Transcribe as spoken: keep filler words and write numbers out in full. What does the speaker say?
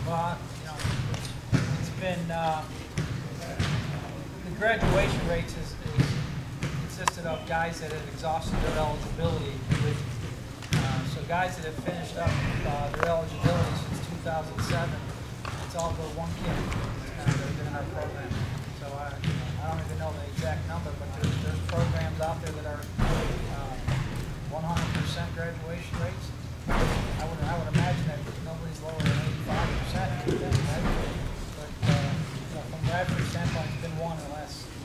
Well, you know, it's been, uh, the graduation rates is, is consisted of guys that have exhausted their eligibility. With, uh, so guys that have finished up uh, their eligibility since two thousand seven, it's all but one kid uh, that have been in our program. So I, you know, I don't even know the exact number, but there's, there's programs out there that are uh, one hundred percent graduation rates. I would, I would imagine that nobody's lower than eighty-five percent. Right? But uh, you know, from Bradford's standpoint, it's been one in the last